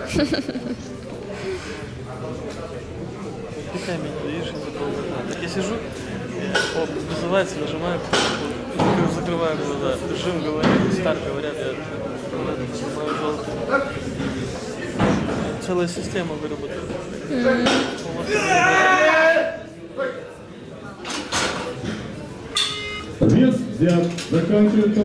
Пихай меня, видишь, я закрыл глаза. Так я сижу, называется, нажимаю, закрываю глаза. Жим говорит, стар говорят, я нажимаю желтый. Целая система выработана. Вес взят. Заканчивается.